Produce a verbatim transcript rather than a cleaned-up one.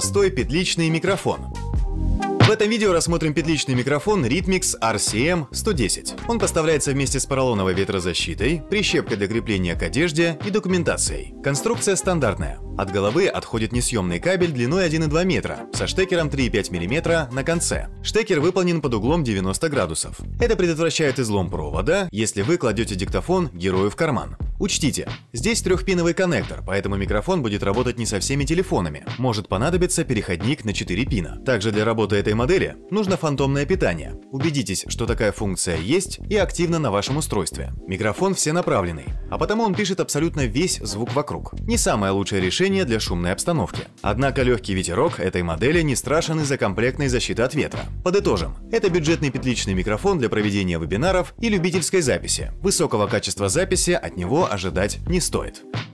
простой петличный микрофон. В этом видео рассмотрим петличный микрофон Ritmix ар си эм сто десять. Он поставляется вместе с поролоновой ветрозащитой, прищепкой для крепления к одежде и документацией. Конструкция стандартная. От головы отходит несъемный кабель длиной один и два метра со штекером три и пять миллиметра на конце. Штекер выполнен под углом девяносто градусов. Это предотвращает излом провода, если вы кладете диктофон герою в карман. Учтите, здесь трехпиновый коннектор, поэтому микрофон будет работать не со всеми телефонами. Может понадобиться переходник на четыре пина. Также для работы этой модели нужно фантомное питание. Убедитесь, что такая функция есть и активна на вашем устройстве. Микрофон всенаправленный, а потому он пишет абсолютно весь звук вокруг. Не самое лучшее решение для шумной обстановки. Однако легкий ветерок этой модели не страшен из-за комплектной защиты от ветра. Подытожим, это бюджетный петличный микрофон для проведения вебинаров и любительской записи. Высокого качества записи от него ожидать не стоит.